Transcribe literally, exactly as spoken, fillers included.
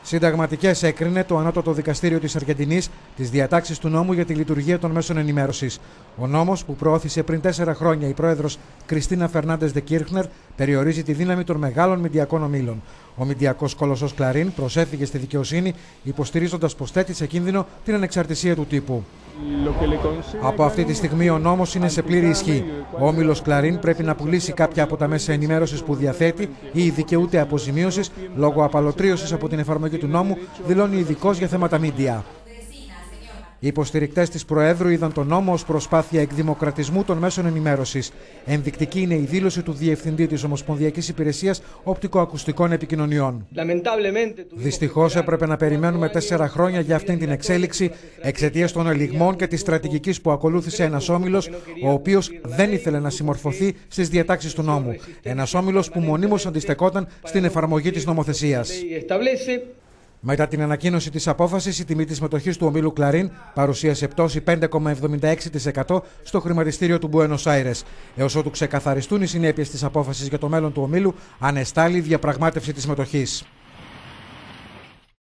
Συνταγματικές έκρινε το Ανώτατο Δικαστήριο της Αργεντινής τις διατάξεις του νόμου για τη λειτουργία των μέσων ενημέρωσης. Ο νόμος, που προώθησε πριν τέσσερα χρόνια η πρόεδρος Κριστίνα Φερνάντες Δε Κίρχνερ, περιορίζει τη δύναμη των μεγάλων μηντιακών ομίλων. Ο μηντιακός κολοσσός Κλαρίν προσέφυγε στη δικαιοσύνη, υποστηρίζοντας πως θέτει σε κίνδυνο την ανεξαρτησία του τύπου. Από αυτή τη στιγμή ο νόμος είναι σε πλήρη ισχύ. Ο όμιλος Κλαρίν πρέπει να πουλήσει κάποια από τα μέσα ενημέρωσης που διαθέτει ή δικαιούται αποζημίωσης λόγω απαλωτρίωσης από την εφαρμογή του νόμου, δηλώνει ειδικός για θέματα μίντια. Οι υποστηρικτές της Προέδρου είδαν τον νόμο ως προσπάθεια εκδημοκρατισμού των μέσων ενημέρωσης. Ενδεικτική είναι η δήλωση του Διευθυντή της Ομοσπονδιακής Υπηρεσίας Οπτικοακουστικών Επικοινωνιών. Δυστυχώς έπρεπε να περιμένουμε τέσσερα χρόνια για αυτήν την εξέλιξη εξαιτίας των ελιγμών και της στρατηγικής που ακολούθησε ένας όμιλος, ο οποίος δεν ήθελε να συμμορφωθεί στις διατάξεις του νόμου. Ένας όμιλος που μονίμως αντιστεκόταν στην εφαρμογή της νομοθεσίας. Μετά την ανακοίνωση της απόφασης, η τιμή της μετοχής του ομίλου Κλαρίν παρουσίασε πτώση πέντε κόμμα εβδομήντα έξι τοις εκατό στο χρηματιστήριο του Μπουένος Άιρες. Έως ότου ξεκαθαριστούν οι συνέπειες της απόφασης για το μέλλον του ομίλου, ανεστάλλει η διαπραγμάτευση της μετοχής.